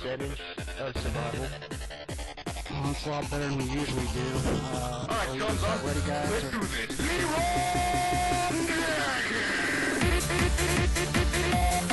setting of survival. Oh, it's a lot better than we usually do. Alright, guns up. Ready, guys? Let's do this. Leroy!